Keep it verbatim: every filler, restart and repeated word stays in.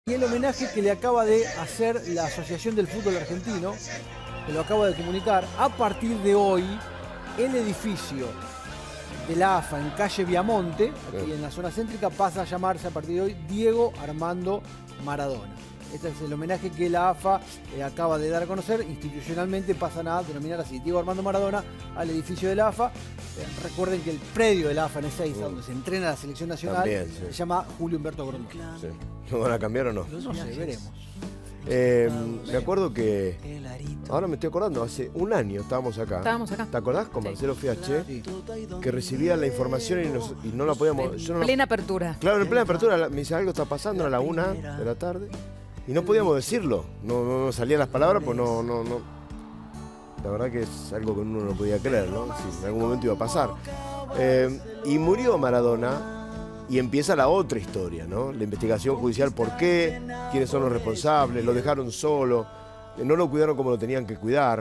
Y el homenaje que le acaba de hacer la Asociación del Fútbol Argentino, que lo acaba de comunicar, a partir de hoy, el edificio de la A F A en calle Viamonte, aquí en la zona céntrica, pasa a llamarse a partir de hoy Diego Armando Maradona. Este es el homenaje que la A F A eh, acaba de dar a conocer. Institucionalmente pasan a denominar así Diego Armando Maradona al edificio de la A F A. Eh, recuerden que el predio de la A F A en Ezeiza, donde se entrena la selección nacional, También, sí. se llama Julio Humberto Grondona. Sí. ¿Lo van a cambiar o no? No sé, veremos. Eh, me acuerdo que, ahora me estoy acordando, hace un año estábamos acá. Estábamos acá. ¿Te acordás? Con Sí. Marcelo Fiache, Sí. que recibía la información y, nos- y no la podíamos... Yo no, Plena apertura. claro, en plena apertura la- me dice, algo está pasando a la una de la tarde. Y no podíamos decirlo. No, no, no salían las palabras, pues no, no, no. La verdad que es algo que uno no podía creer, ¿no? Si en algún momento iba a pasar. Eh, y murió Maradona y empieza la otra historia, ¿no? La investigación judicial, ¿por qué? ¿Quiénes son los responsables? ¿Lo dejaron solo? ¿No lo cuidaron como lo tenían que cuidar?